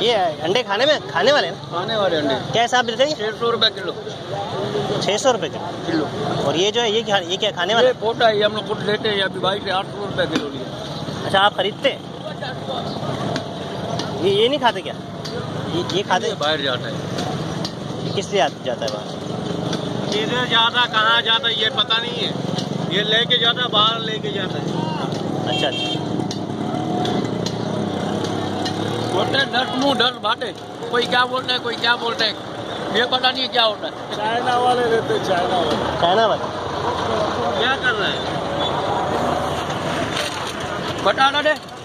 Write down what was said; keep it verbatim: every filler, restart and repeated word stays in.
ये अंडे खाने में खाने वाले ना? खाने वाले अंडे क्या हिसाब देते हैं? छह सौ रुपए किलो। छह सौ रुपए किलो। और ये जो है ये क्या ये क्या खाने वाले? ये पोटा है, हम लोग खुद लेते हैं। अभी भाई से आठ सौ रुपए किलो लिए। अच्छा, आप खरीदते हैं? ये ये नहीं खाते क्या? ये ये खाते? बाहर जाता है। ये किस लिए जाता है बाहर? किधर जाता, कहाँ जाता ये पता नहीं है। ये लेके जाता, बाहर लेके जाता है। अच्छा अच्छा। बोलते हैं दस मुँह दस बातें। कोई क्या बोलता है, कोई क्या बोलता है, ये पता नहीं क्या होता है। चाइना वाले रहते, चाइना वाले। चाइना वाले क्या कर रहे हैं बता दे।